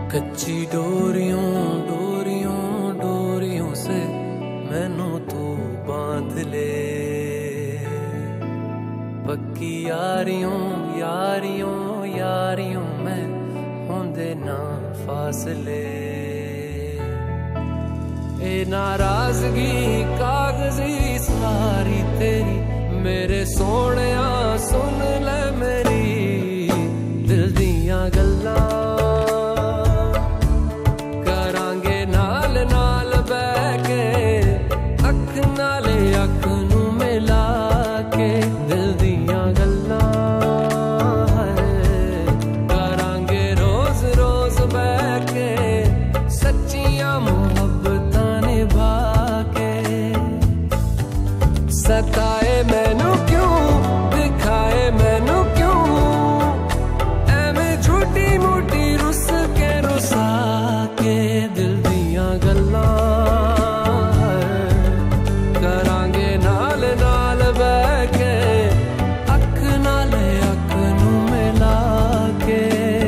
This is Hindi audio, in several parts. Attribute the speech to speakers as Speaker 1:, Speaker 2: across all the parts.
Speaker 1: कच्ची डोरियों डोरियों डोरियों से मैनू तू बांध ले, पक्की यारियों यारियों यारियों में होंदे ना फासले। ए नाराजगी कागजी सारी तेरी मेरे सोहणिया सुन ले मेरी दिल दियां गल्लां करांगे नाल नाल बैठ के अख नाले अख नू मिला के दिल दियां गल्लां करांगे रोज रोज बैठ के सच्चियां मुहब्बतां निभा के। सताए मैनू क्यों दिखाए मैनू क्यों एवें झूठी मूठी रुस के रुसा के दिल दियां गल्लां करांगे नाल नाल बैठ के अख नाले अख नू मिला के।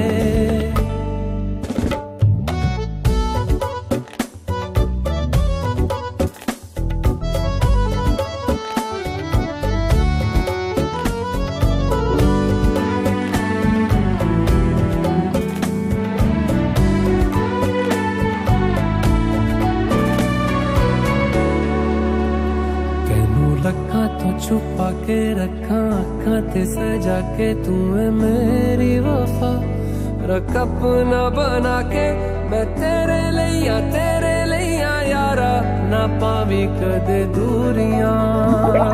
Speaker 1: लखा तो छुपा के रखा अखा ते सजा के तू है मेरी वफा रख अपना बना के मैं तेरे लिया यारा ना पावी कदे दूरियां।